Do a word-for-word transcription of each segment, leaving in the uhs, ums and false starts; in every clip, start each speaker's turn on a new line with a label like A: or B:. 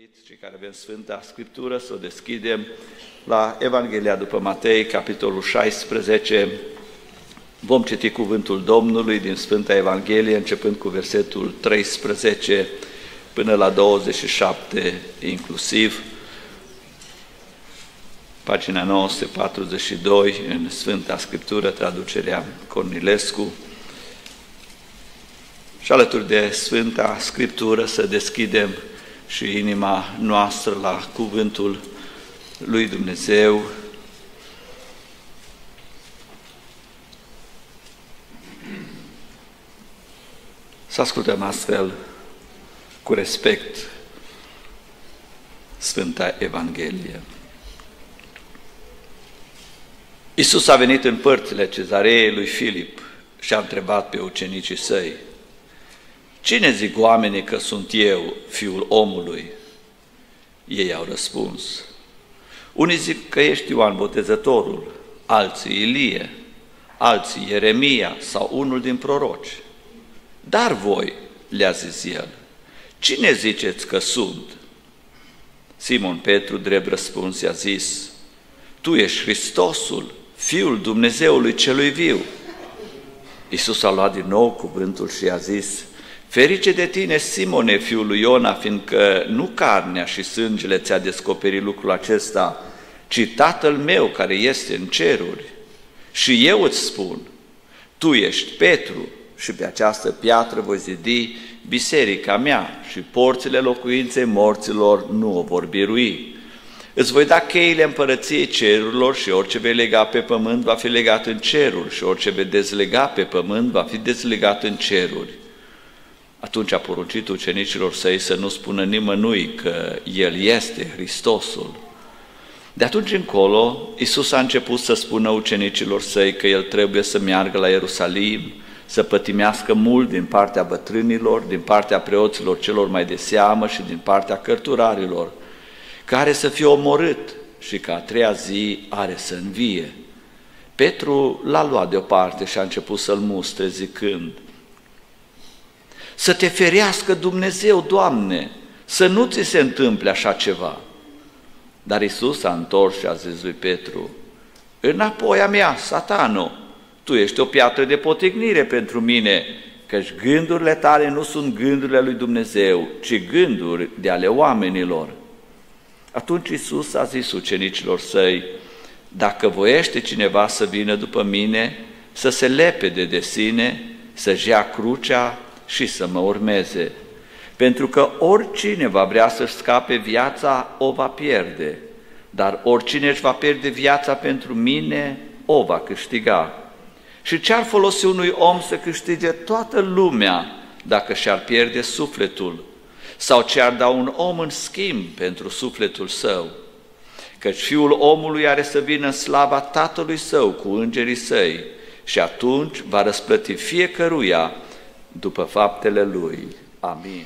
A: invit cei care avem Sfânta Scriptură să o deschidem la Evanghelia după Matei, capitolul șaisprezece. Vom citi cuvântul Domnului din Sfânta Evanghelie, începând cu versetul treisprezece până la douăzeci și șapte inclusiv. Pagina nouă sute patruzeci și doi în Sfânta Scriptură, traducerea Cornilescu. Și alături de Sfânta Scriptură să deschidem și inima noastră la cuvântul lui Dumnezeu. Să ascultăm astfel cu respect Sfânta Evanghelie. Iisus a venit în părțile Cezareei lui Filip și a întrebat pe ucenicii săi: „Cine zic oamenii că sunt eu, Fiul omului?” Ei au răspuns: „Unii zic că ești Ioan Botezătorul, alții Ilie, alții Ieremia sau unul din proroci. Dar voi,” le-a zis el, „cine ziceți că sunt?” Simon Petru, drept răspuns, i-a zis: „Tu ești Hristosul, Fiul Dumnezeului celui viu.” Iisus a luat din nou cuvântul și i-a zis: „Ferice de tine, Simone, fiul lui Iona, fiindcă nu carnea și sângele ți-a descoperit lucrul acesta, ci Tatăl meu care este în ceruri. Și eu îți spun, tu ești Petru și pe această piatră voi zidi biserica mea și porțile locuinței morților nu o vor birui. Îți voi da cheile împărăției cerurilor și orice vei lega pe pământ va fi legat în ceruri și orice vei dezlega pe pământ va fi dezlegat în ceruri.” Atunci a poruncit ucenicilor săi să nu spună nimănui că El este Hristosul. De atunci încolo, Iisus a început să spună ucenicilor săi că El trebuie să meargă la Ierusalim, să pătimească mult din partea bătrânilor, din partea preoților celor mai de seamă și din partea cărturarilor, care să fie omorât și că a treia zi are să învie. Petru l-a luat deoparte și a început să-l mustre zicând: „Să te ferească Dumnezeu, Doamne, să nu ți se întâmple așa ceva.” Dar Iisus a întors și a zis lui Petru: „Înapoi a mea, Satano, tu ești o piatră de potignire pentru mine, căci gândurile tale nu sunt gândurile lui Dumnezeu, ci gânduri de ale oamenilor.” Atunci Iisus a zis ucenicilor săi: „Dacă voiește cineva să vină după mine, să se lepede de sine, să-și ia crucea și să mă urmeze. Pentru că oricine va vrea să-și scape viața, o va pierde, dar oricine își va pierde viața pentru mine, o va câștiga. Și ce-ar folosi unui om să câștige toată lumea dacă și-ar pierde sufletul? Sau ce-ar da un om în schimb pentru sufletul său? Căci Fiul omului are să vină în slava Tatălui Său cu îngerii Săi și atunci va răsplăti fiecăruia după faptele lui.” Amin.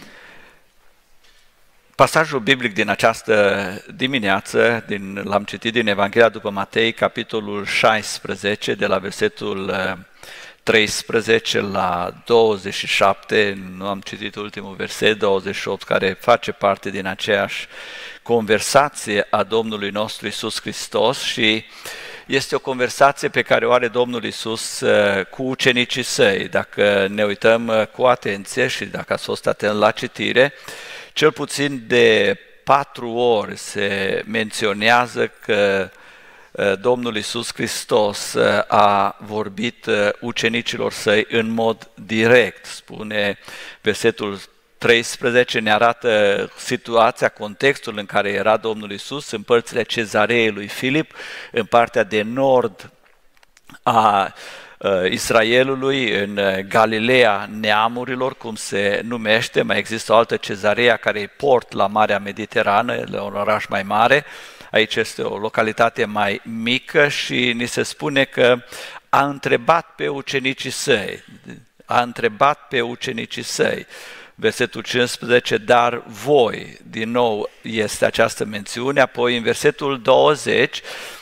A: Pasajul biblic din această dimineață, din, l-am citit din Evanghelia după Matei, capitolul șaisprezece, de la versetul treisprezece la douăzeci și șapte, nu am citit ultimul verset, douăzeci și opt, care face parte din aceeași conversație a Domnului nostru Iisus Hristos și este o conversație pe care o are Domnul Iisus cu ucenicii săi. Dacă ne uităm cu atenție și dacă ați fost atent la citire, cel puțin de patru ori se menționează că Domnul Iisus Hristos a vorbit ucenicilor săi în mod direct. Spune versetul treisprezece, ne arată situația, contextul în care era Domnul Iisus în părțile Cezareei lui Filip, în partea de nord a Israelului, în Galileea neamurilor, cum se numește. Mai există o altă Cezarea care e port la Marea Mediterană, la un oraș mai mare. Aici este o localitate mai mică și ni se spune că a întrebat pe ucenicii săi, a întrebat pe ucenicii săi. Versetul cincisprezece, dar voi, din nou este această mențiune, apoi în versetul douăzeci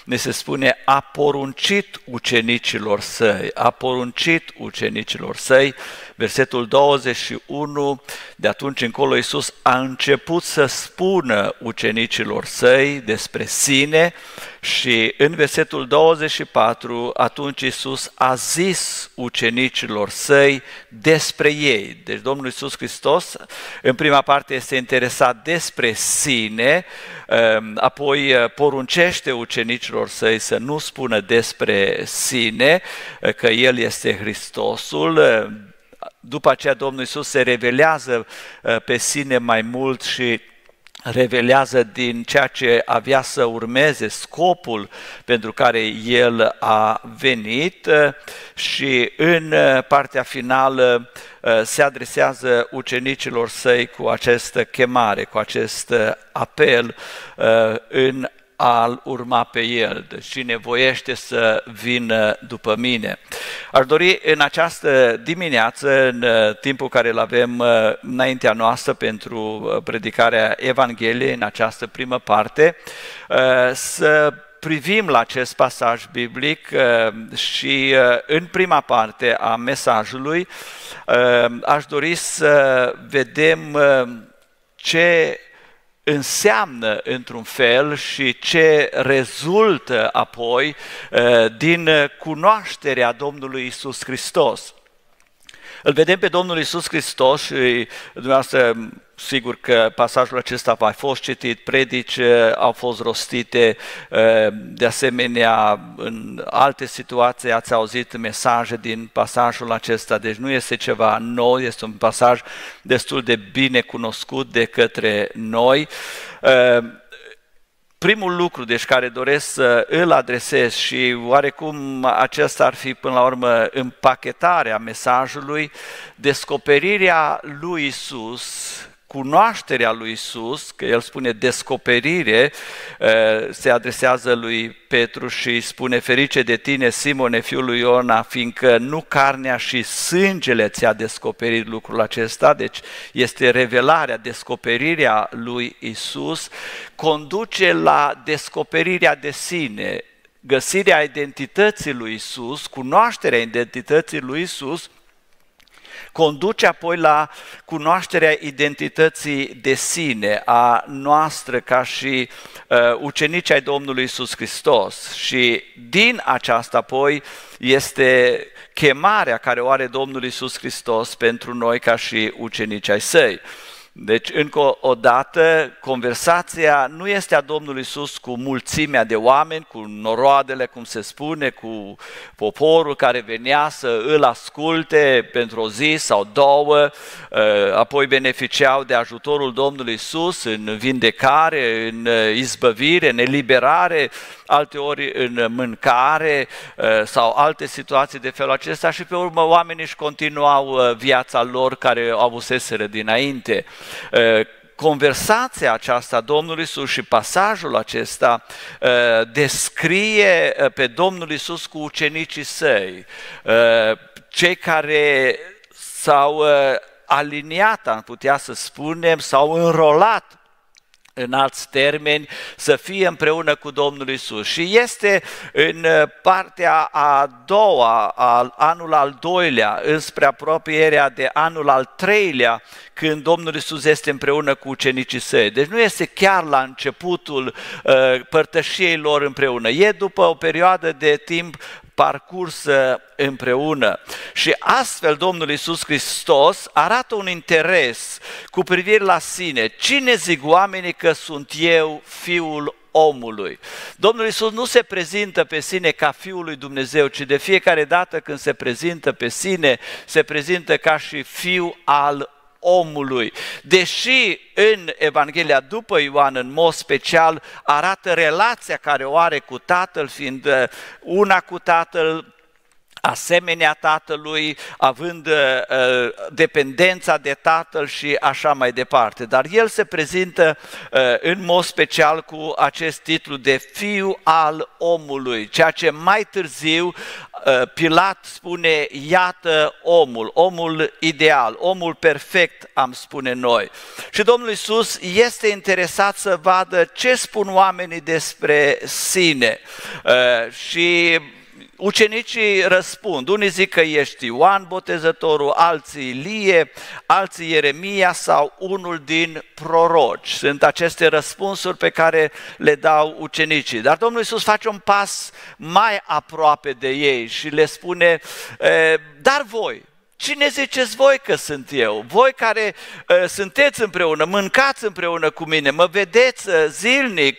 A: ne se spune a poruncit ucenicilor săi, a poruncit ucenicilor săi, versetul douăzeci și unu, de atunci încolo Iisus a început să spună ucenicilor săi despre sine și în versetul douăzeci și patru, atunci Iisus a zis ucenicilor săi despre ei. Deci Domnul Iisus Hristos în prima parte este interesat despre sine, apoi poruncește ucenicilor săi să nu spună despre sine, că El este Hristosul. După aceea Domnul Iisus se revelează pe sine mai mult și revelează din ceea ce avea să urmeze, scopul pentru care El a venit și în partea finală se adresează ucenicilor săi cu această chemare, cu acest apel în a-L urma pe El. Deci cine voiește să vină după mine. Aș dori în această dimineață, în timpul care îl avem înaintea noastră pentru predicarea Evangheliei, în această primă parte, să privim la acest pasaj biblic și în prima parte a mesajului aș dori să vedem ce înseamnă într-un fel și ce rezultă apoi din cunoașterea Domnului Iisus Hristos. Îl vedem pe Domnul Iisus Hristos și dumneavoastră, sigur că pasajul acesta a mai fost citit, predici au fost rostite, de asemenea în alte situații ați auzit mesaje din pasajul acesta, deci nu este ceva nou, este un pasaj destul de bine cunoscut de către noi. Primul lucru, deci, care doresc să îl adresez și oarecum acesta ar fi până la urmă împachetarea mesajului, descoperirea lui Iisus, cunoașterea lui Iisus, că el spune descoperire, se adresează lui Petru și îi spune: ferice de tine, Simone, fiul lui Iona, fiindcă nu carnea și sângele ți-a descoperit lucrul acesta, deci este revelarea, descoperirea lui Iisus, conduce la descoperirea de sine, găsirea identității lui Iisus, cunoașterea identității lui Iisus, conduce apoi la cunoașterea identității de sine a noastră ca și uh, ucenici ai Domnului Iisus Hristos. Și din aceasta apoi este chemarea care o are Domnul Iisus Hristos pentru noi ca și ucenici ai săi. Deci, încă o dată, conversația nu este a Domnului Iisus cu mulțimea de oameni, cu noroadele, cum se spune, cu poporul care venea să îl asculte pentru o zi sau două, apoi beneficiau de ajutorul Domnului Iisus în vindecare, în izbăvire, în eliberare, alteori în mâncare sau alte situații de felul acesta și pe urmă oamenii își continuau viața lor care o avuseseră dinainte. Conversația aceasta Domnului Iisus și pasajul acesta descrie pe Domnul Iisus cu ucenicii săi, cei care s-au aliniat, am putea să spunem, s-au înrolat, în alți termeni, să fie împreună cu Domnul Iisus. Și este în partea a doua, al anul al doilea, înspre apropierea de anul al treilea, când Domnul Iisus este împreună cu ucenicii săi. Deci nu este chiar la începutul uh, părtășiei lor împreună. E după o perioadă de timp parcursă împreună. Și astfel Domnul Iisus Hristos arată un interes cu privire la sine. Cine zic oamenii că sunt eu, Fiul omului? Domnul Iisus nu se prezintă pe sine ca Fiul lui Dumnezeu, ci de fiecare dată când se prezintă pe sine, se prezintă ca și Fiul al omului. Deși în Evanghelia după Ioan, în mod special, arată relația care o are cu Tatăl, fiind una cu Tatăl, asemenea Tatălui, având uh, dependența de Tatăl și așa mai departe. Dar el se prezintă uh, în mod special cu acest titlu de Fiu al omului, ceea ce mai târziu uh, Pilat spune, iată omul, omul ideal, omul perfect, am spune noi. Și Domnul Iisus este interesat să vadă ce spun oamenii despre sine uh, și ucenicii răspund, unii zic că ești Ioan Botezătorul, alții Ilie, alții Ieremia sau unul din proroci. Sunt aceste răspunsuri pe care le dau ucenicii. Dar Domnul Iisus face un pas mai aproape de ei și le spune, dar voi, cine ziceți voi că sunt eu? Voi care sunteți împreună, mâncați împreună cu mine, mă vedeți zilnic,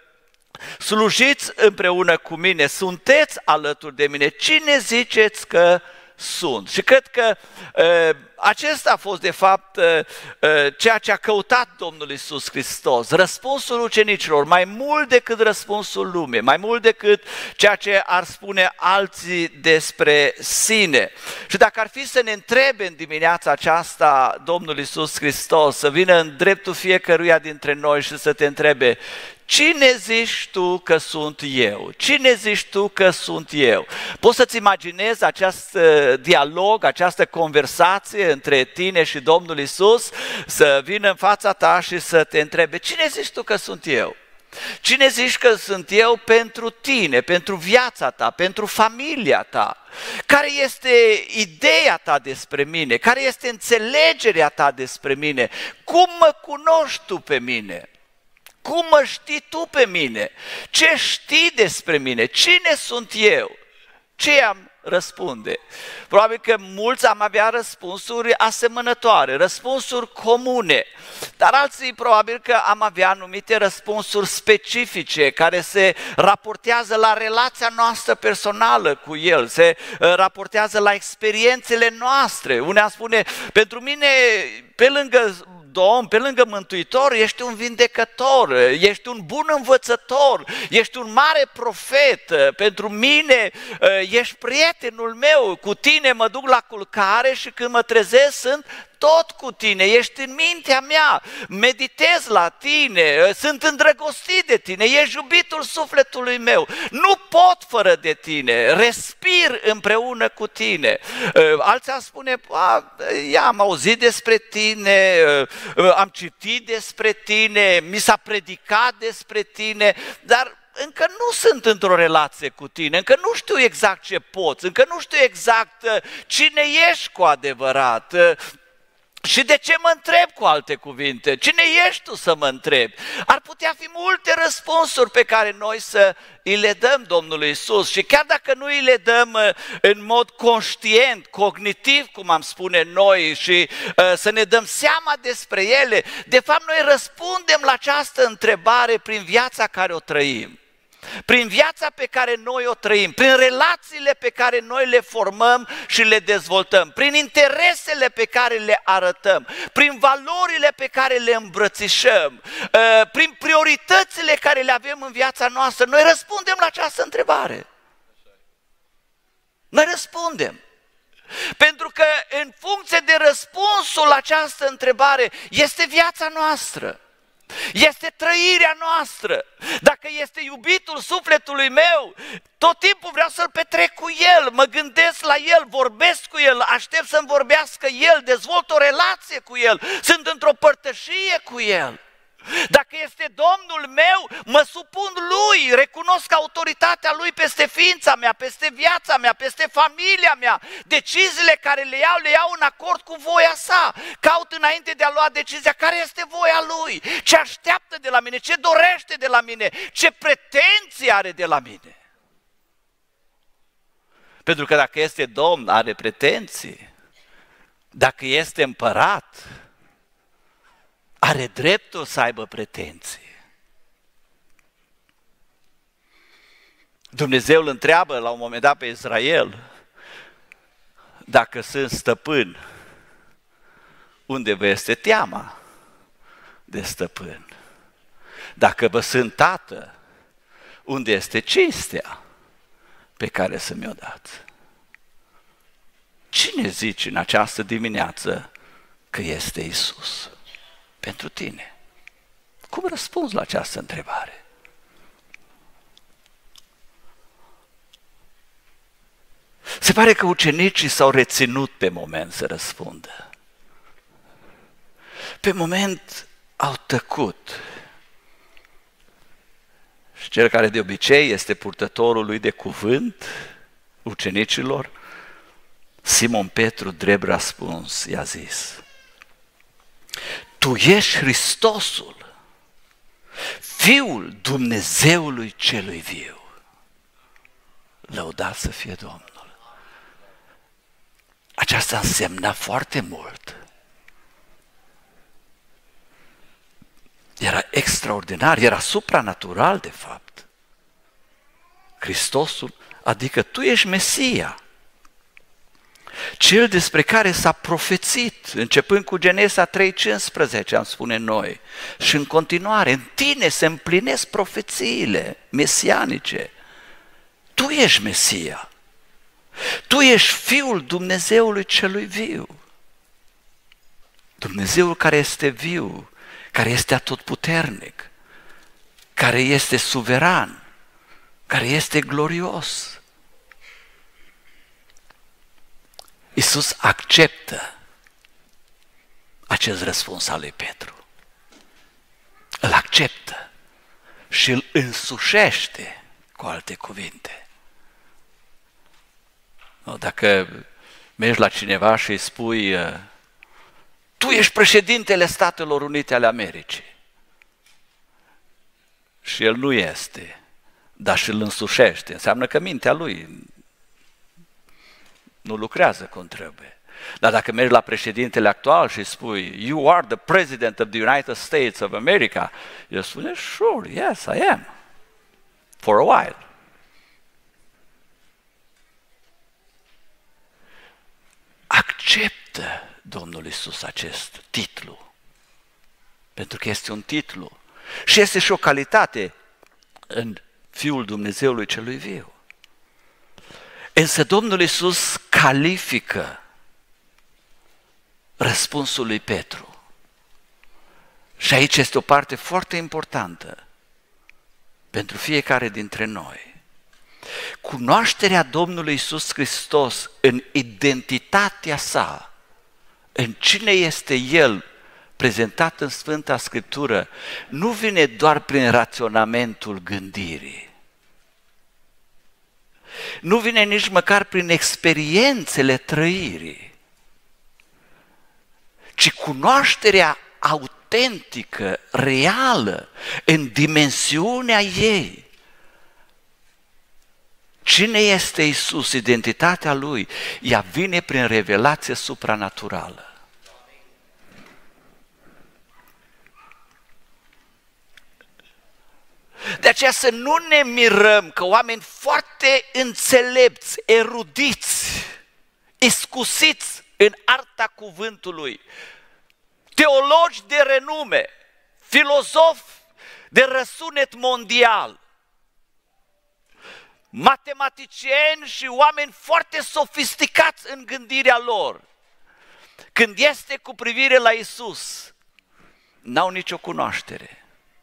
A: slujiți împreună cu mine, sunteți alături de mine, cine ziceți că sunt? Și cred că uh, acesta a fost de fapt uh, uh, ceea ce a căutat Domnul Iisus Hristos, răspunsul ucenicilor, mai mult decât răspunsul lumii, mai mult decât ceea ce ar spune alții despre sine. Și dacă ar fi să ne întrebe în dimineața aceasta Domnul Iisus Hristos, să vină în dreptul fiecăruia dintre noi și să te întrebe, cine zici tu că sunt eu? Cine zici tu că sunt eu? Poți să-ți imaginezi acest dialog, această conversație între tine și Domnul Iisus, să vină în fața ta și să te întrebe, cine zici tu că sunt eu? Cine zici că sunt eu pentru tine, pentru viața ta, pentru familia ta? Care este ideea ta despre mine? Care este înțelegerea ta despre mine? Cum mă cunoști tu pe mine? Cum mă știi tu pe mine? Ce știi despre mine? Cine sunt eu? Ce am răspunde? Probabil că mulți am avea răspunsuri asemănătoare, răspunsuri comune, dar alții probabil că am avea anumite răspunsuri specifice care se raportează la relația noastră personală cu El, se raportează la experiențele noastre. Unea spune, pentru mine, pe lângă Domn, pe lângă Mântuitor, ești un vindecător, ești un bun învățător, ești un mare profet, pentru mine ești prietenul meu, cu tine mă duc la culcare și când mă trezesc sunt tot cu tine, ești în mintea mea, meditez la tine, sunt îndrăgostit de tine, ești iubitul sufletului meu, nu pot fără de tine, respir împreună cu tine. Alții ar spune, ia, am auzit despre tine, am citit despre tine, mi s-a predicat despre tine, dar încă nu sunt într-o relație cu tine, încă nu știu exact ce poți, încă nu știu exact cine ești cu adevărat. Și de ce mă întreb, cu alte cuvinte? Cine ești tu să mă întrebi? Ar putea fi multe răspunsuri pe care noi să îi le dăm Domnului Iisus și chiar dacă nu îi le dăm în mod conștient, cognitiv, cum am spune noi, și uh, să ne dăm seama despre ele, de fapt noi răspundem la această întrebare prin viața care o trăim. Prin viața pe care noi o trăim, prin relațiile pe care noi le formăm și le dezvoltăm, prin interesele pe care le arătăm, prin valorile pe care le îmbrățișăm, prin prioritățile care le avem în viața noastră, noi răspundem la această întrebare. Noi răspundem. Pentru că în funcție de răspunsul la această întrebare este viața noastră. Este trăirea noastră. Dacă este iubitul sufletului meu, tot timpul vreau să-l petrec cu el, mă gândesc la el, vorbesc cu el, aștept să-mi vorbească el, dezvolt o relație cu el, sunt într-o părtășie cu el. Dacă este Domnul meu, mă supun Lui, recunosc autoritatea Lui peste ființa mea, peste viața mea, peste familia mea. Deciziile care le iau, le iau în acord cu voia sa. Caut înainte de a lua decizia care este voia Lui, ce așteaptă de la mine, ce dorește de la mine, ce pretenții are de la mine. Pentru că dacă este Domn, are pretenții. Dacă este împărat, are dreptul să aibă pretenții. Dumnezeu îl întreabă la un moment dat pe Israel, dacă sunt stăpân, unde vă este teama de stăpân? Dacă vă sunt tată, unde este cinstea pe care să mi-o dați? cine zici în această dimineață că este Iisus pentru tine? Cum răspunzi la această întrebare? Se pare că ucenicii s-au reținut pe moment să răspundă. Pe moment au tăcut. Și cel care de obicei este purtătorul lui de cuvânt ucenicilor, Simon Petru, drept răspuns, i-a zis: Tu ești Hristosul, Fiul Dumnezeului celui viu. Lăudat să fie Domnul. Aceasta însemna foarte mult. Era extraordinar, era supranatural de fapt. Hristosul, adică tu ești Mesia, cel despre care s-a profețit, începând cu Genesa trei cincisprezece, am spune noi, și în continuare, în tine se împlinesc profețiile mesianice. Tu ești Mesia, tu ești Fiul Dumnezeului celui viu. Dumnezeul care este viu, care este atotputernic, care este suveran, care este glorios. Iisus acceptă acest răspuns al lui Petru. Îl acceptă și îl însușește, cu alte cuvinte. Dacă mergi la cineva și îi spui: tu ești președintele Statelor Unite ale Americii, și el nu este, dar și îl însușește, înseamnă că mintea lui nu lucrează cum trebuie. Dar dacă mergi la președintele actual și spui: you are the president of the United States of America, el spune: sure, yes, I am, for a while. Acceptă Domnul Iisus acest titlu, pentru că este un titlu și este și o calitate în Fiul Dumnezeului celui viu. Însă Domnul Iisus califică răspunsul lui Petru. Și aici este o parte foarte importantă pentru fiecare dintre noi. Cunoașterea Domnului Iisus Hristos în identitatea sa, în cine este El prezentat în Sfânta Scriptură, nu vine doar prin raționamentul gândirii. Nu vine nici măcar prin experiențele trăirii, ci cunoașterea autentică, reală, în dimensiunea ei. Cine este Iisus, identitatea Lui, ea vine prin revelație supranaturală. De aceea să nu ne mirăm că oameni foarte înțelepți, erudiți, iscusiți în arta cuvântului, teologi de renume, filozofi de răsunet mondial, matematicieni și oameni foarte sofisticați în gândirea lor, când este cu privire la Iisus, n-au nicio cunoaștere.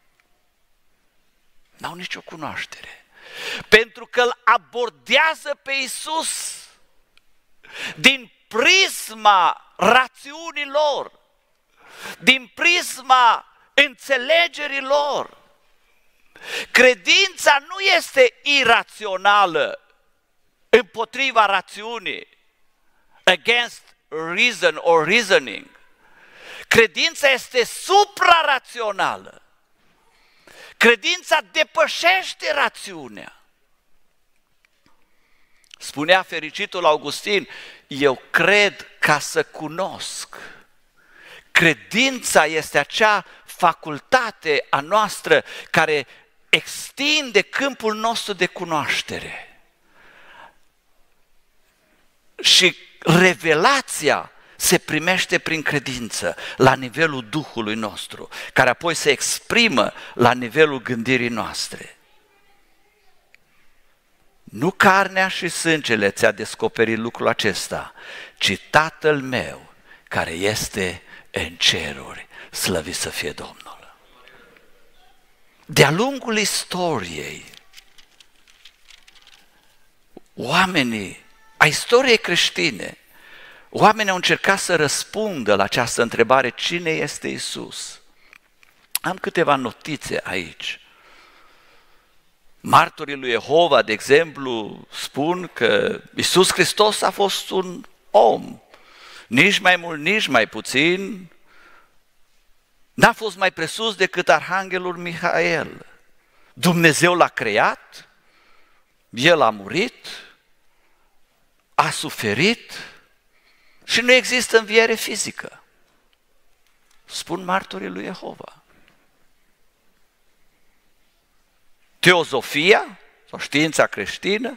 A: N-au nicio cunoaștere. Pentru că îl abordează pe Iisus din prisma rațiunii lor, din prisma înțelegerii lor. Credința nu este irațională împotriva rațiunii, against reason or reasoning. Credința este suprarațională. Credința depășește rațiunea. Spunea fericitul Augustin: eu cred ca să cunosc. Credința este acea facultate a noastră care extinde câmpul nostru de cunoaștere. Și revelația se primește prin credință la nivelul Duhului nostru, care apoi se exprimă la nivelul gândirii noastre. nu carnea și sângele ți-a descoperit lucrul acesta, ci Tatăl meu care este în ceruri, slăvit să fie Domnul. De-a lungul istoriei, oamenii, a istoriei creștine, oamenii au încercat să răspundă la această întrebare, cine este Iisus? Am câteva notițe aici. Martorii lui Jehova, de exemplu, spun că Iisus Hristos a fost un om, nici mai mult, nici mai puțin, n-a fost mai presus decât Arhanghelul Mihael. Dumnezeu l-a creat, El a murit, a suferit și nu există înviere fizică. Spun martorii lui Jehova. Teozofia sau știința creștină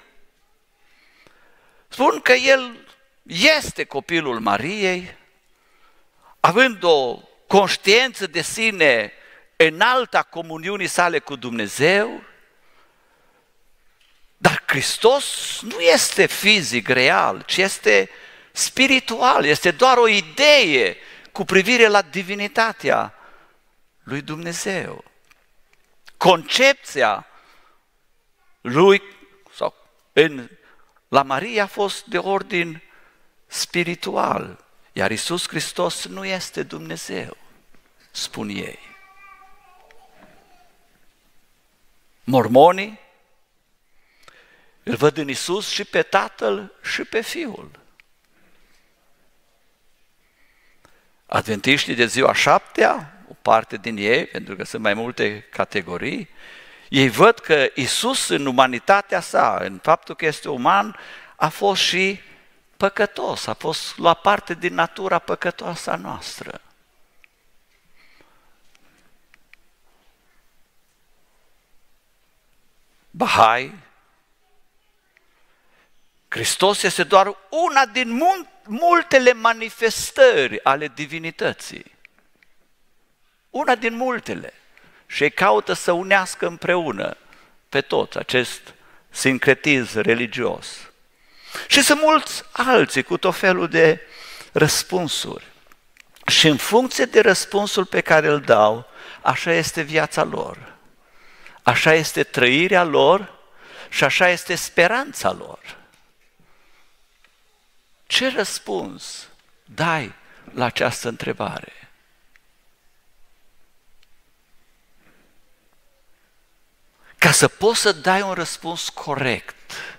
A: spun că El este copilul Mariei, având o conștiință de sine înaltă a comuniunii sale cu Dumnezeu, dar Hristos nu este fizic, real, ci este spiritual, este doar o idee cu privire la divinitatea lui Dumnezeu. Concepția lui sau în, la Maria a fost de ordin spiritual, iar Iisus Hristos nu este Dumnezeu, spun ei. Mormonii îl văd în Iisus și pe Tatăl și pe Fiul. Adventiștii de ziua șaptea, o parte din ei, pentru că sunt mai multe categorii, ei văd că Iisus în umanitatea sa, în faptul că este uman, a fost și păcătos, a fost luat parte din natura păcătoasă a noastră. Bahai, Hristos este doar una din multele manifestări ale divinității. Una din multele. Și ei caută să unească împreună pe toți acest sincretism religios. Și sunt mulți alții cu tot felul de răspunsuri. Și în funcție de răspunsul pe care îl dau, așa este viața lor. Așa este trăirea lor și așa este speranța lor. Ce răspuns dai la această întrebare? Ca să poți să dai un răspuns corect,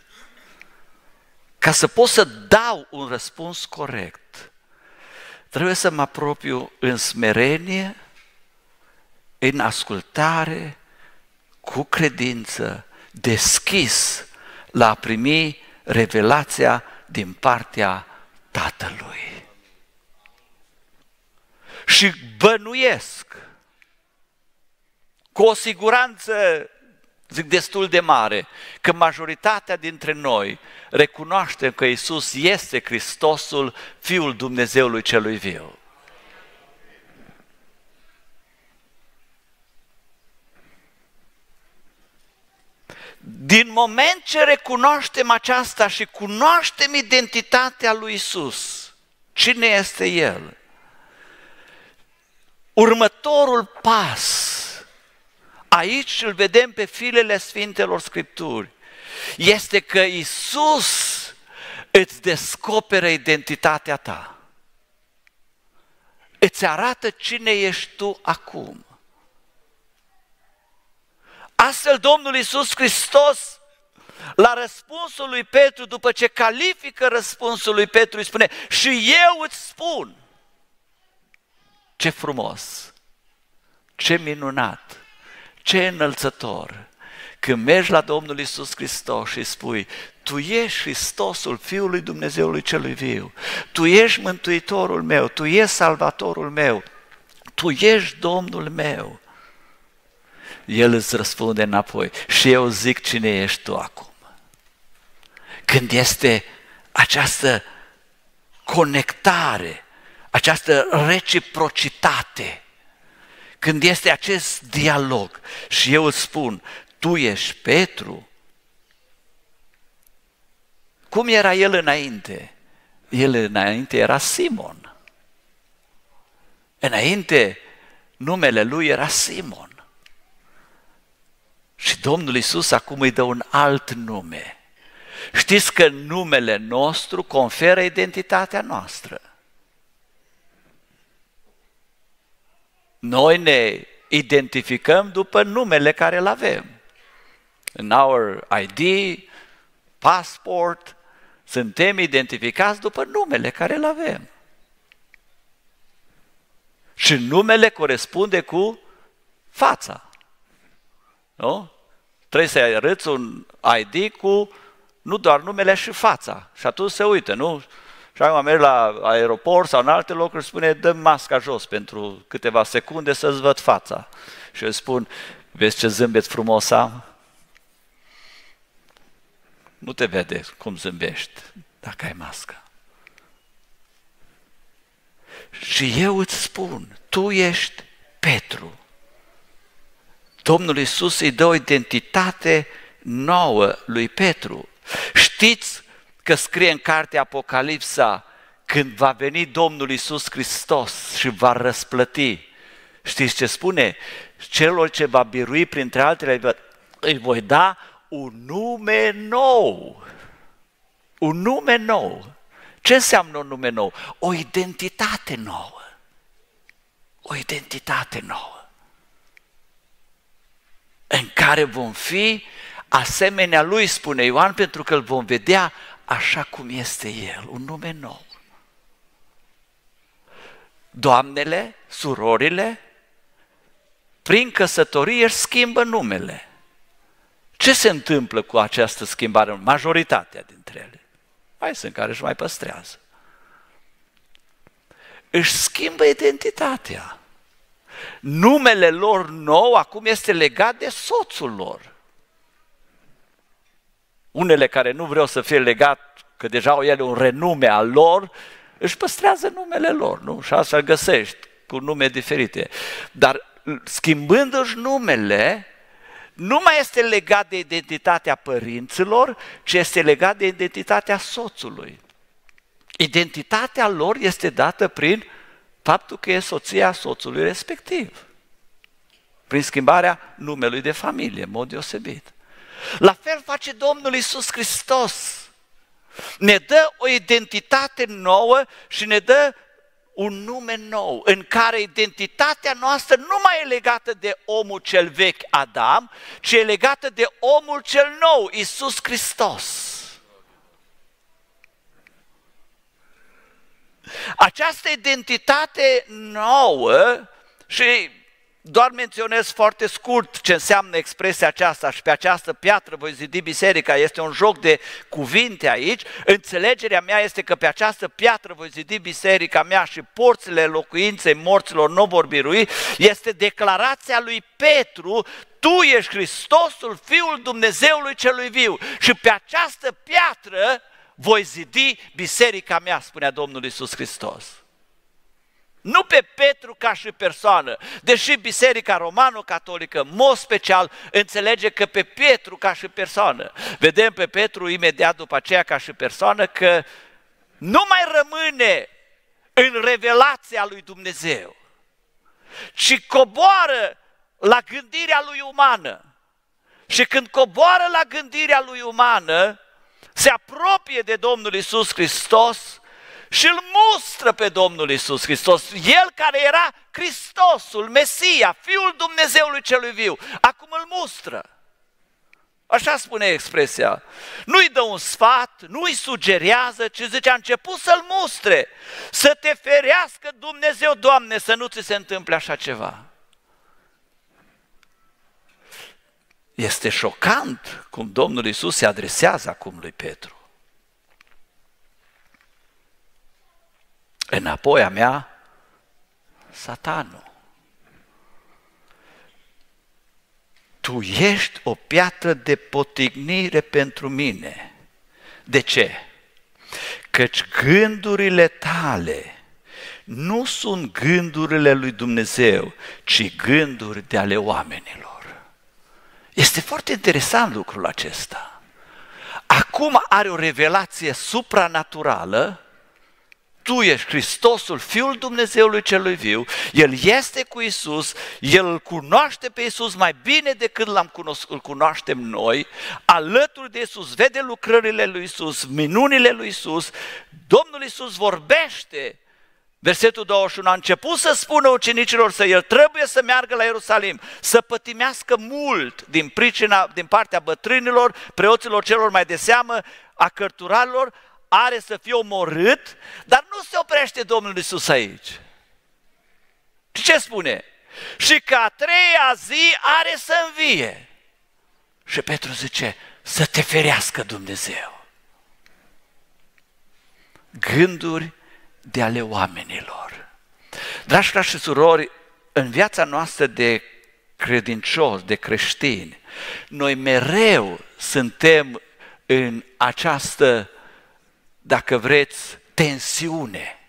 A: ca să pot să dau un răspuns corect, trebuie să mă apropiu în smerenie, în ascultare, cu credință, deschis la a primi revelația din partea Tatălui. Și bănuiesc cu o siguranță, zic, destul de mare, că majoritatea dintre noi recunoaștem că Iisus este Hristosul, Fiul Dumnezeului Celui Viu. Din moment ce recunoaștem aceasta și cunoaștem identitatea lui Iisus, cine este El, următorul pas, aici îl vedem pe filele Sfintelor Scripturi, este că Iisus îți descoperă identitatea ta. Îți arată cine ești tu acum. Astfel Domnul Iisus Hristos, la răspunsul lui Petru, după ce califică răspunsul lui Petru, îi spune: și eu îți spun. Ce frumos, ce minunat, ce înălțător, când mergi la Domnul Iisus Hristos și îi spui: Tu ești Hristosul, Fiul lui Dumnezeului Celui Viu, Tu ești Mântuitorul meu, Tu ești Salvatorul meu, Tu ești Domnul meu. El îți răspunde înapoi: și eu zic cine ești tu acum. Când este această conectare, această reciprocitate, când este acest dialog și eu îți spun: tu ești Petru, Cum era el înainte? El înainte era Simon. Înainte, numele lui era Simon. Și Domnul Iisus acum îi dă un alt nume. Știți că numele nostru conferă identitatea noastră. Noi ne identificăm după numele care îl avem. În our I D, passport, suntem identificați după numele care îl avem. Și numele corespunde cu fața. Nu? Trebuie să arăți un I D cu nu doar numele, și fața. Și atunci se uită, nu? Și acum merg la aeroport sau în alte locuri și spune, dă masca jos pentru câteva secunde să-ți văd fața. Și eu spun, vezi ce zâmbet frumos am? Nu te vede cum zâmbești dacă ai masca. Și eu îți spun, tu ești Petru. Domnul Iisus îi dă o identitate nouă lui Petru. Știți că scrie în cartea Apocalipsa, când va veni Domnul Iisus Hristos și va răsplăti, știți ce spune? Celor ce va birui printre altele îi voi da un nume nou. Un nume nou. Ce înseamnă un nume nou? O identitate nouă. O identitate nouă. În care vom fi asemenea lui, spune Ioan, pentru că îl vom vedea așa cum este el, un nume nou. Doamnele, surorile, prin căsătorie își schimbă numele. Ce se întâmplă cu această schimbare? Majoritatea dintre ele. Mai sunt care își mai păstrează. Își schimbă identitatea. Numele lor nou acum este legat de soțul lor. Unele care nu vreau să fie legat, că deja au ele un renume al lor, își păstrează numele lor, nu? Și astfel găsești cu nume diferite. Dar schimbându-și numele, nu mai este legat de identitatea părinților, ci este legat de identitatea soțului. Identitatea lor este dată prin faptul că e soția soțului respectiv. Prin schimbarea numelui de familie, în mod deosebit. La fel face Domnul Iisus Hristos. Ne dă o identitate nouă și ne dă un nume nou, în care identitatea noastră nu mai e legată de omul cel vechi, Adam, ci e legată de omul cel nou, Iisus Hristos. Această identitate nouă, și doar menționez foarte scurt ce înseamnă expresia aceasta, și pe această piatră voi zidi biserica, este un joc de cuvinte aici. Înțelegerea mea este că pe această piatră voi zidi biserica mea și porțile locuinței morților nu vor birui. Este declarația lui Petru, tu ești Hristosul, Fiul Dumnezeului celui viu, și pe această piatră voi zidi biserica mea, spunea Domnul Iisus Hristos. Nu pe Petru ca și persoană, deși Biserica Romano-Catolică, în mod special, înțelege că pe Petru ca și persoană. Vedem pe Petru imediat după aceea ca și persoană că nu mai rămâne în revelația lui Dumnezeu, ci coboară la gândirea lui umană. Și când coboară la gândirea lui umană, se apropie de Domnul Iisus Hristos și îl mustră pe Domnul Iisus Hristos, El care era Hristosul, Mesia, Fiul Dumnezeului celui viu, acum îl mustră. Așa spune expresia. Nu-i dă un sfat, nu-i sugerează, ci zice, a început să-l mustre, să te ferească Dumnezeu, Doamne, să nu ți se întâmple așa ceva. Este șocant cum Domnul Iisus se adresează acum lui Petru. Înapoi a mea, Satanul. Tu ești o piatră de potignire pentru mine. De ce? Căci gândurile tale nu sunt gândurile lui Dumnezeu, ci gânduri de ale oamenilor. Este foarte interesant lucrul acesta. acum are o revelație supranaturală. Tu ești Hristosul, Fiul Dumnezeului celui viu, El este cu Iisus, El îl cunoaște pe Iisus mai bine decât l-am cunoscut, îl cunoaștem noi, alături de Iisus, vede lucrările lui Iisus, minunile lui Iisus, Domnul Iisus vorbește. Versetul douăzeci și unu, a început să spună ucenicilor să El trebuie să meargă la Ierusalim, să pătimească mult din pricina, din partea bătrânilor, preoților celor mai de seamă, a cărturarilor, are să fie omorât, dar nu se oprește Domnul Iisus aici. Și ce spune? Și că a treia zi are să învie. Și Petru zice, să te ferească Dumnezeu. Gânduri de ale oamenilor. Dragi frați și surori, în viața noastră de credincioși, de creștini, noi mereu suntem în această, dacă vreți, tensiune,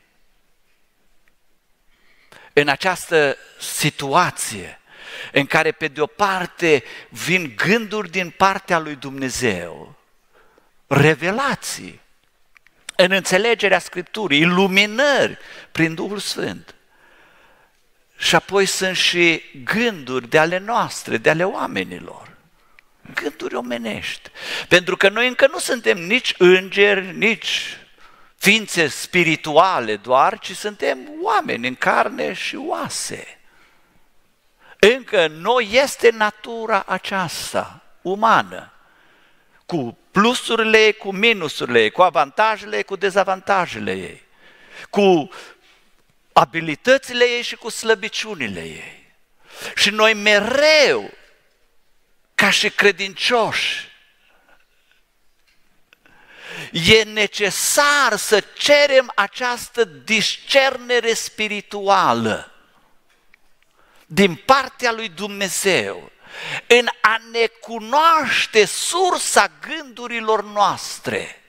A: în această situație în care pe de o parte vin gânduri din partea lui Dumnezeu, revelații, în înțelegerea Scripturii, iluminări prin Duhul Sfânt. Și apoi sunt și gânduri de ale noastre, de ale oamenilor. Gânduri omenești. Pentru că noi încă nu suntem nici îngeri, nici ființe spirituale doar, ci suntem oameni în carne și oase. Încă în noi este natura aceasta, umană, cu plusurile ei, cu minusurile ei, cu avantajele ei, cu dezavantajele ei, cu abilitățile ei și cu slăbiciunile ei. Și noi mereu, ca și credincioși, e necesar să cerem această discernere spirituală din partea lui Dumnezeu, în a ne cunoaște sursa gândurilor noastre.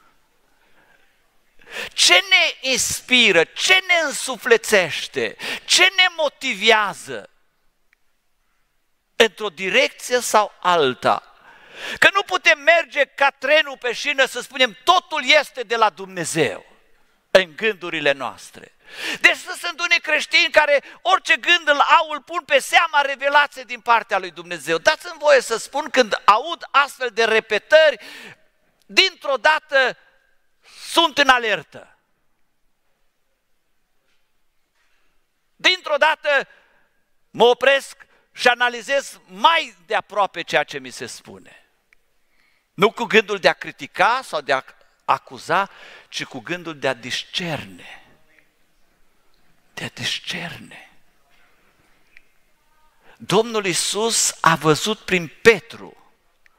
A: Ce ne inspiră, ce ne însuflețește, ce ne motivează într-o direcție sau alta. Că nu putem merge ca trenul pe șină să spunem totul este de la Dumnezeu în gândurile noastre. Deci sunt unii creștini care orice gând îl au, îl pun pe seama revelației din partea lui Dumnezeu. Dați-mi voie să spun, când aud astfel de repetări, dintr-o dată sunt în alertă. Dintr-o dată mă opresc și analizez mai de aproape ceea ce mi se spune. Nu cu gândul de a critica sau de a acuza, ci cu gândul de a discerne. De a discerne. Domnul Iisus a văzut prin Petru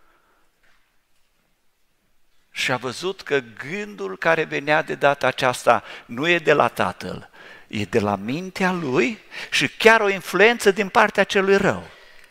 A: și a văzut că gândul care venea de data aceasta nu e de la Tatăl, e de la mintea lui și chiar o influență din partea celui rău.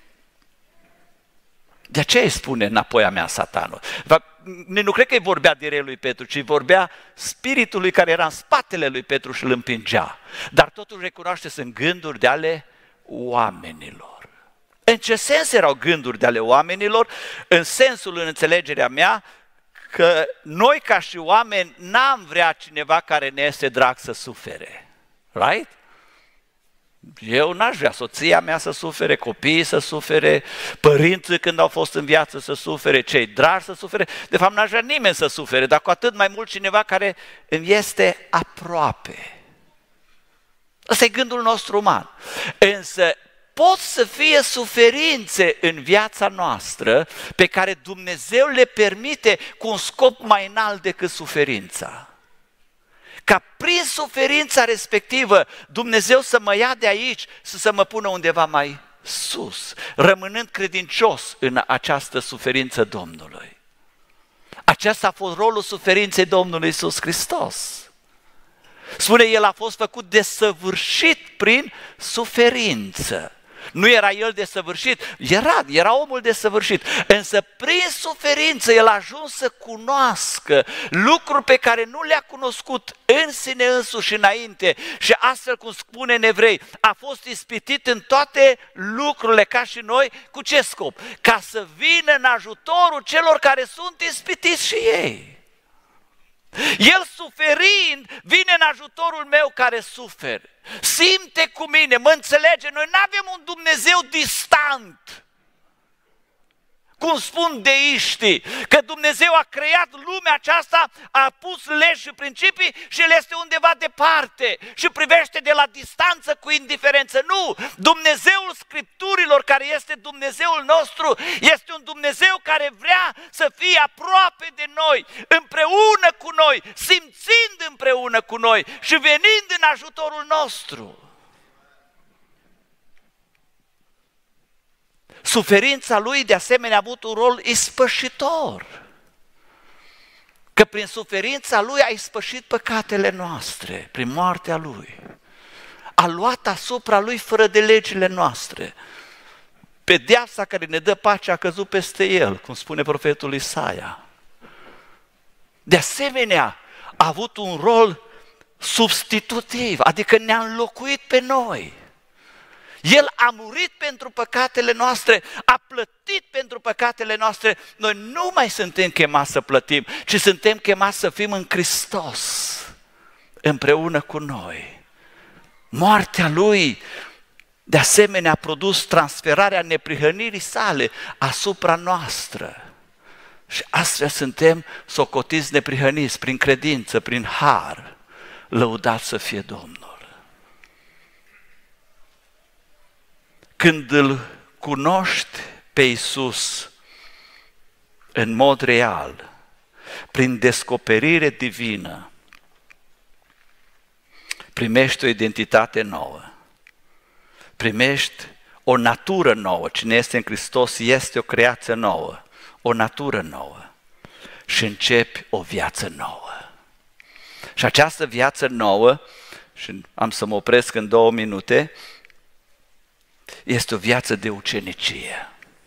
A: De aceea îi spune înapoi a mea Satanul. Nu cred că îi vorbea direct lui Petru, ci vorbea spiritului care era în spatele lui Petru și îl împingea. Dar totul recunoaște, sunt gânduri de ale oamenilor. În ce sens erau gânduri de ale oamenilor? În sensul, în înțelegerea mea, că noi ca și oameni n-am vrea cineva care ne este drag să sufere. Right? Eu n-aș vrea soția mea să sufere, copiii să sufere, părinții când au fost în viață să sufere, cei dragi să sufere. De fapt, n-aș vrea nimeni să sufere, dar cu atât mai mult cineva care îmi este aproape. Ăsta e gândul nostru uman. Însă pot să fie suferințe în viața noastră pe care Dumnezeu le permite cu un scop mai înalt decât suferința. Ca prin suferința respectivă Dumnezeu să mă ia de aici și să mă pună undeva mai sus, rămânând credincios în această suferință Domnului. Acesta a fost rolul suferinței Domnului Iisus Hristos. Spune, El a fost făcut desăvârșit prin suferință. Nu era el desăvârșit? Era, era omul desăvârșit. Însă prin suferință el a ajuns să cunoască lucruri pe care nu le-a cunoscut în sine însuși înainte. Și astfel, cum spune în Evrei, a fost ispitit în toate lucrurile ca și noi. Cu ce scop? Ca să vină în ajutorul celor care sunt ispitiți și ei. El suferind vine în ajutorul meu care sufer. Simte cu mine, mă înțelege. Noi nu avem un Dumnezeu distant. Cum spun deiștii, că Dumnezeu a creat lumea aceasta, a pus legi și principii și El este undeva departe și privește de la distanță cu indiferență. Nu! Dumnezeul Scripturilor, care este Dumnezeul nostru, este un Dumnezeu care vrea să fie aproape de noi, împreună cu noi, simțind împreună cu noi și venind în ajutorul nostru. Suferința lui, de asemenea, a avut un rol ispășitor. Că prin suferința lui a ispășit păcatele noastre, prin moartea lui. A luat asupra lui fără de legile noastre. Pedeapsa care ne dă pace a căzut peste el, cum spune profetul Isaia. De asemenea, a avut un rol substitutiv, adică ne-a înlocuit pe noi. El a murit pentru păcatele noastre, a plătit pentru păcatele noastre. Noi nu mai suntem chemați să plătim, ci suntem chemați să fim în Hristos, împreună cu noi. Moartea Lui, de asemenea, a produs transferarea neprihănirii sale asupra noastră. Și astfel suntem socotiți neprihăniți prin credință, prin har. Lăudat să fie Domnul! Când îl cunoști pe Iisus în mod real, prin descoperire divină, primești o identitate nouă, primești o natură nouă. Cine este în Hristos este o creație nouă, o natură nouă și începi o viață nouă. Și această viață nouă, și am să mă opresc în două minute, este o viață de ucenicie.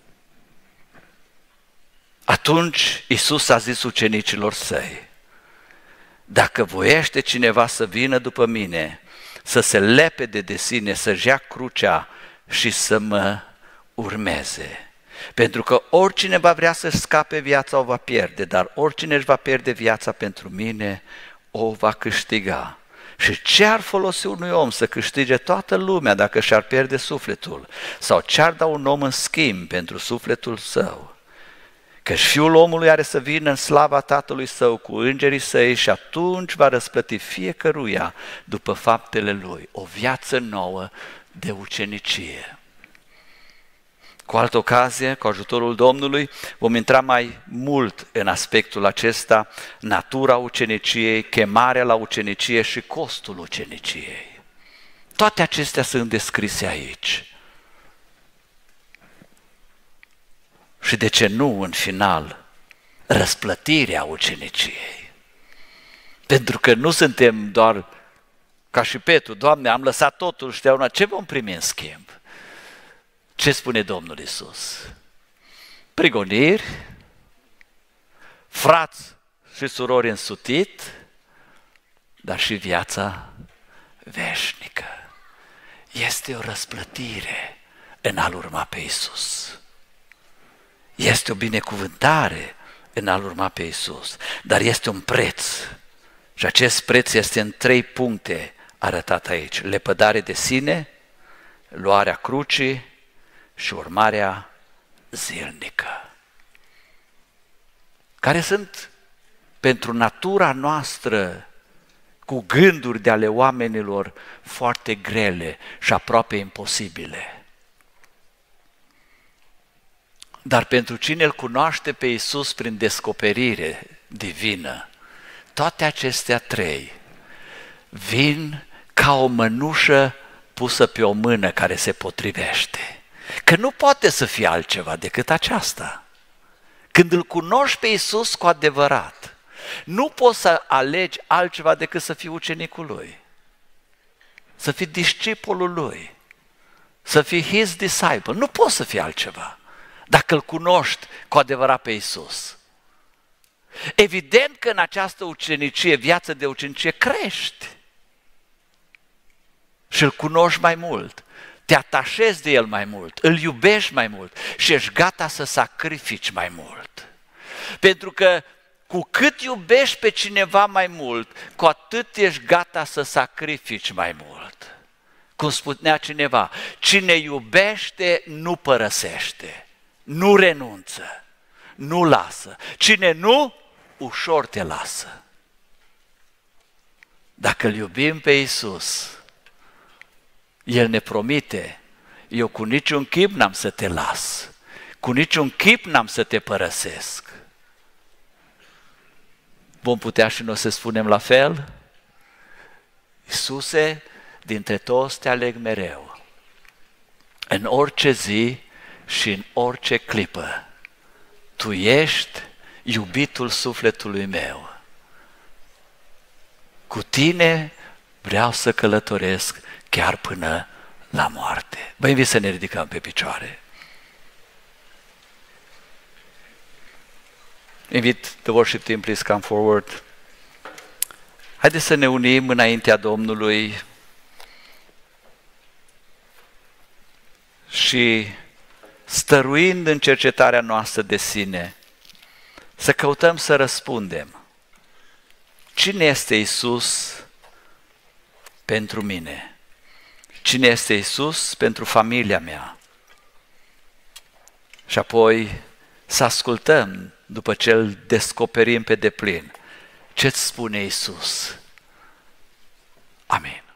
A: Atunci Iisus a zis ucenicilor săi: dacă voiește cineva să vină după mine, să se lepede de sine, să-și ia crucea și să mă urmeze. Pentru că oricine va vrea să-și scape viața o va pierde, dar oricine își va pierde viața pentru mine o va câștiga. Și ce ar folosi unui om să câștige toată lumea dacă și-ar pierde sufletul? Sau ce-ar da un om în schimb pentru sufletul său? Căci Fiul omului are să vină în slava Tatălui Său cu îngerii Săi și atunci va răsplăti fiecăruia după faptele lui. O viață nouă de ucenicie. Cu altă ocazie, cu ajutorul Domnului, vom intra mai mult în aspectul acesta, natura uceniciei, chemarea la ucenicie și costul uceniciei. Toate acestea sunt descrise aici. Și de ce nu, în final, răsplătirea uceniciei? Pentru că nu suntem doar ca și Petru: Doamne, am lăsat totul și te-au... Ce vom primi în schimb? Ce spune Domnul Iisus? Prigoniri, frați și surori însutit, dar și viața veșnică. Este o răsplătire în a-L urma pe Iisus. Este o binecuvântare în a-L urma pe Iisus, dar este un preț. Și acest preț este în trei puncte arătat aici: lepădare de sine, luarea crucii și urmarea zilnică, care sunt pentru natura noastră, cu gânduri de ale oamenilor, foarte grele și aproape imposibile. Dar pentru cine îl cunoaște pe Iisus prin descoperire divină, toate acestea trei vin ca o mănușă pusă pe o mână care se potrivește. Că nu poate să fie altceva decât aceasta. Când îl cunoști pe Iisus cu adevărat, nu poți să alegi altceva decât să fii ucenicul Lui, să fii discipolul Lui. să fii His disciple. Nu poți să fii altceva dacă îl cunoști cu adevărat pe Iisus. Evident că în această ucenicie, viață de ucenicie, crești și îl cunoști mai mult, te atașezi de el mai mult, îl iubești mai mult și ești gata să sacrifici mai mult. Pentru că cu cât iubești pe cineva mai mult, cu atât ești gata să sacrifici mai mult. Cum spunea cineva, cine iubește nu părăsește, nu renunță, nu lasă. Cine nu, ușor te lasă. Dacă îl iubim pe Iisus, El ne promite, eu cu niciun chip n-am să te las, cu niciun chip n-am să te părăsesc. Vom putea și noi să spunem la fel? Iisuse, dintre toți te aleg mereu, în orice zi și în orice clipă. Tu ești iubitul sufletului meu. Cu tine vreau să călătoresc chiar până la moarte. Vă invit să ne ridicăm pe picioare. Invit the worship team, please come forward. Haideți să ne unim înaintea Domnului și, stăruind în cercetarea noastră de sine, să căutăm să răspundem. Cine este Iisus pentru mine? Cine este Iisus pentru familia mea? Și apoi să ascultăm, după ce îl descoperim pe deplin, ce-ți spune Iisus. Amin.